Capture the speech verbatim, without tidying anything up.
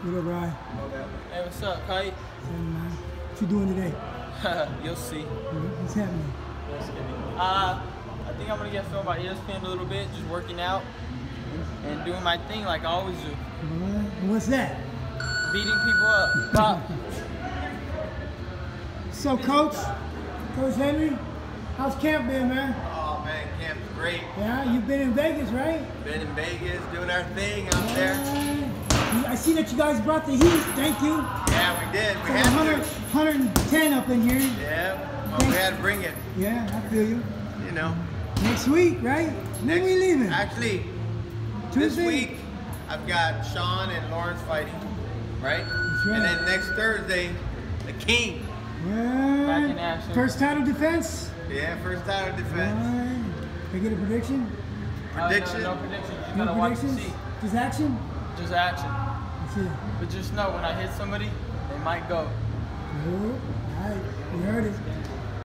What up, Ryan? Hey, what's up, Kite? Hey, man. What you doing today? You'll see. What's happening? Uh, I think I'm gonna get filmed by E S P N a little bit, just working out and doing my thing like I always do. Uh, what's that? Beating people up. Pop. So, Coach, Coach Henry, how's camp been, man? Oh man, camp's great. Yeah, you've been in Vegas, right? Been in Vegas doing our thing out there. Uh, I see that you guys brought the heat. Thank you. Yeah, we did. We Got had one hundred, to. one hundred ten up in here. Yeah, well, we had to bring it. Yeah, I feel you. You know. Next week, right? When Next, we leaving? Actually, Tuesday? this week I've got Sean and Lawrence fighting, right? right. And then next Thursday, the King. Right. Back in action. First title defense. Yeah, first title defense. Right. Can I get a prediction? Prediction. Uh, no, no predictions. You No gotta watch and predictions? see. Just action? Just action. That's it. But just know when I hit somebody, they might go. Good.